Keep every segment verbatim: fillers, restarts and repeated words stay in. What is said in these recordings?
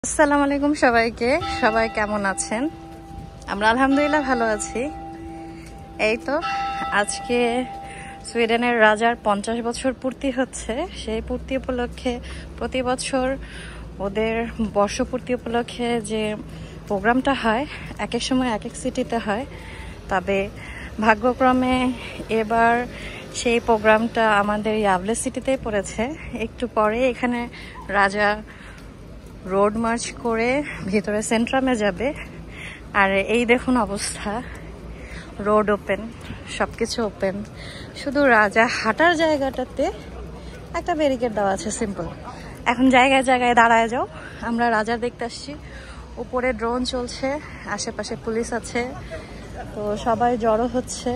আসসালামু আলাইকুম সবাইকে। সবাই কেমন আছেন? আমরা আলহামদুলিল্লাহ ভালো আছি। এই তো আজকে সুইডেনের রাজার পঞ্চাশ বছর পূর্তি হচ্ছে। সেই পূর্তি উপলক্ষে প্রতি বছর ওদের বর্ষপূর্তি উপলক্ষে যে প্রোগ্রামটা হয় এক এক সময় এক এক সিটিতে হয়, তবে ভাগ্যক্রমে এবার সেই প্রোগ্রামটা আমাদের ইয়াভলে সিটিতেই পড়েছে। একটু পরে এখানে রাজা রোড মার্চ করে ভিতরে সেন্ট্রামে যাবে। আর এই দেখুন অবস্থা, রোড ওপেন, সবকিছু ওপেন, শুধু রাজা হাঁটার জায়গাটাতে একটা ব্যারিকেড দেওয়া আছে সিম্পল। এখন জায়গায় জায়গায় দাঁড়ায় যাও, আমরা রাজা দেখতে আসছি। উপরে ড্রোন চলছে, আশেপাশে পুলিশ আছে, তো সবাই জড়ো হচ্ছে।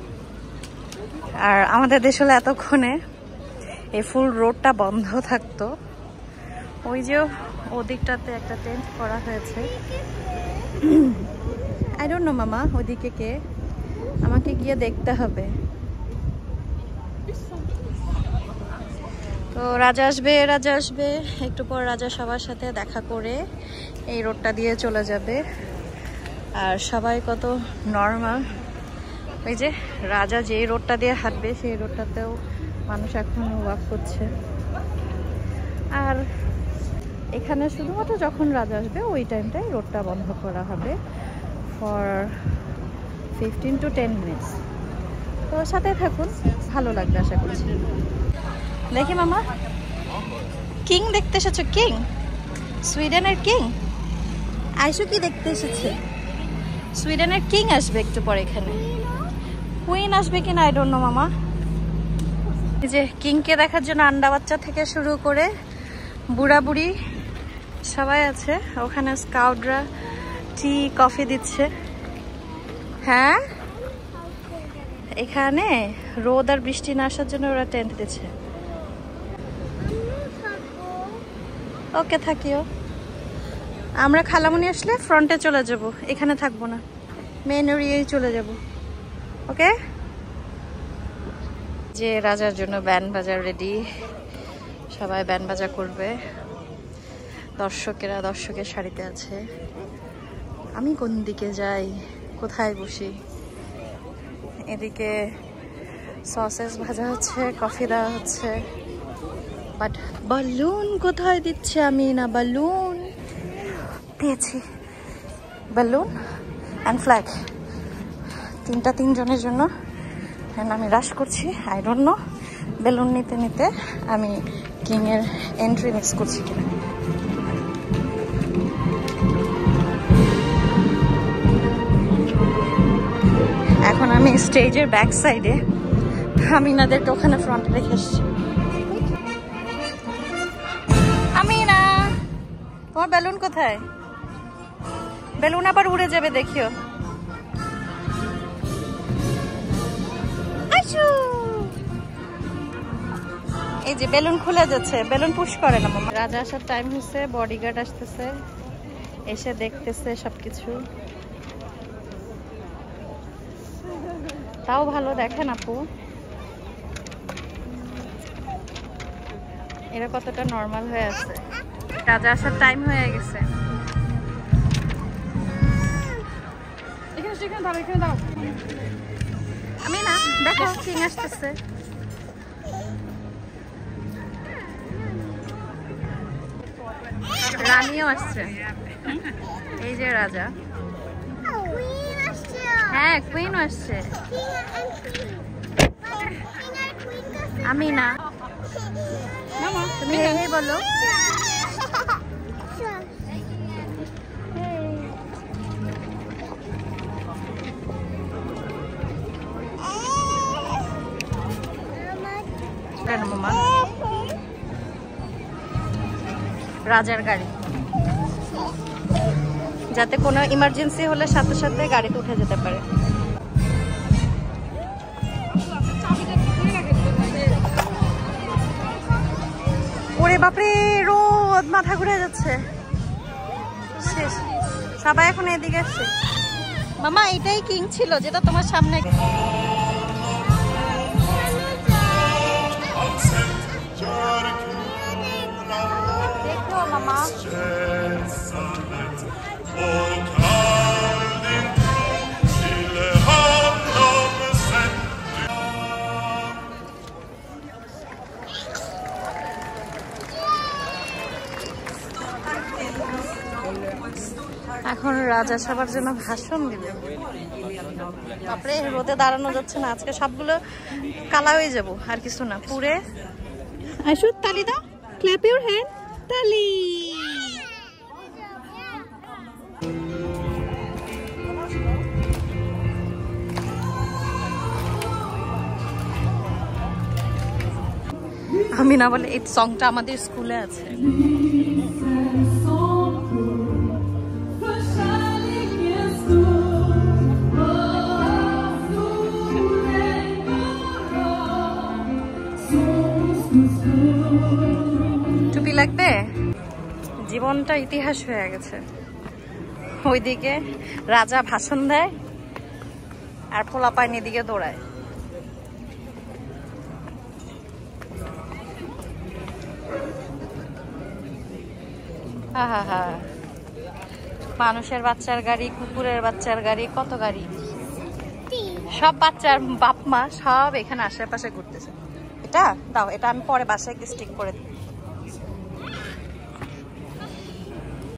আর আমাদের দেশ হলে এতক্ষণে এই ফুল রোডটা বন্ধ থাকতো। ওই যে ওদিকটাতে একটা টেন্ট করা হয়েছে। আই ডোন্ট নো মামা, ওদিকে কে, আমাকে গিয়ে দেখতে হবে। তো রাজা আসবে রাজা আসবে একটু পর রাজা সবার সাথে দেখা করে এই রোডটা দিয়ে চলে যাবে। আর সবাই কত নর্মাল, ওই যে রাজা যেই রোডটা দিয়ে হাঁটবে সেই রোডটাতেও মানুষ এখন ওয়াক করছে। আর এখানে শুধুমাত্র যখন রাজা আসবে ওই টাইমটাই রোডটা বন্ধ করা হবে for fifteen to ten minutes. তো সাথে থাকুন, ভালো লাগবে আশা করছি। দেখি মামা, কিং দেখতে এসেছো? কিং, সুইডেনের কিং আইসু কি দেখতে এসেছে? সুইডেনের কিং আসবে একটু পরে, এখানে কুইন আসবে কিনা আই ডোন্ট নো মামা। এই যে কিংকে দেখার জন্য আন্ডা বাচ্চা থেকে শুরু করে বুড়া বুড়ি সবাই আছে। ওখানে স্কাউটরা টি কফি দিচ্ছে। হ্যাঁ, এখানে রোদ আর বৃষ্টি না আসার জন্য ওরা টেন্ট দিচ্ছে। ওকে, থাকিও। আমরা খালামুনি আসলে ফ্রন্টে চলে যাব, এখানে থাকবো না, মেন এরিয়ায় চলে যাব। ওকে। যে রাজার জন্য ব্যান্ড বাজার রেডি, সবাই ব্যান্ড বাজা করবে। দর্শকেরা দর্শকের সারিতে আছে। আমি কোন দিকে যাই, কোথায় বসি? এদিকে সসেস ভাজা হচ্ছে, কফি দেওয়া হচ্ছে, বাট বালুন কোথায় দিচ্ছে? আমি না বালুন পেয়েছি, বালুন অ্যান্ড ফ্ল্যাগ, তিনটা তিনজনের জন্য। আমি রাশ করছি, আই ডোন্ট নো বেলুন নিতে নিতে আমি কিংয়ের এন্ট্রি মিস করছি কিনা। এখন আমি স্টেজের ব্যাক সাইডে, আমি নাদেরকে ওখানে ফ্রন্টে রেখে এসছি। আমি না, তোমার বেলুন কোথায়? বেলুন আবার উড়ে যাবে, দেখিও। এই যে বেলুন খুলে যাচ্ছে, বেলুন পুশ করে না মামা। রাজা আসার টাইম হচ্ছে, বডিগার্ড আসতেছে, এসে দেখতেছে সবকিছু। তাও ভালো দেখেন আপু, এরা কতটা নর্মাল হয়ে আছে। রাজা আসার টাইম হয়ে গেছে। আমি না, দেখো কিং আসতেছে। রানীও আসছে। এই যে রাজা, হ্যাঁ কুইন আসছে। আমি না, তুমি এই বলো। মামা, রাজার গাড়ি, যাতে কোনো ইমার্জেন্সি হলে সাথে সাথে গাড়িতে উঠে যেতে পারে। ওরে বাপরে, রোদ, মাথা ঘুরে যাচ্ছে। শেষ, সবাই এখন এদিকে আসছে। মামা, এটাই কিং ছিল যেটা তোমার সামনে। দেখো মামা, মামা। এখন রাজা সবার জন্য ভাষণ দিবে। তারপরে রোদে দাঁড়ানো যাচ্ছে না, আজকে সবগুলো কালা হয়ে যাব, আর কিছু না পুরে। আইসু তালি দাও, ক্ল্যাপ ইউর হ্যান্ড, তালি। আমি না বলে এই সংটা আমাদের স্কুলে আছে। টুপি লাগবে? জীবনটা ইতিহাস হয়ে গেছে। ওইদিকে রাজা ভাষণ দেয় আর পোলাপাইন এদিকে দৌড়ায়। হা হা, মানুষের বাচ্চার গাড়ি, কুকুরের বাচ্চার গাড়ি, কত গাড়ি, সব বাচ্চার বাপ মা সব এখানে আশেপাশে ঘুরতেছে। এটা দাও, এটা আমি পরে বাসায় স্টিক করে দিই।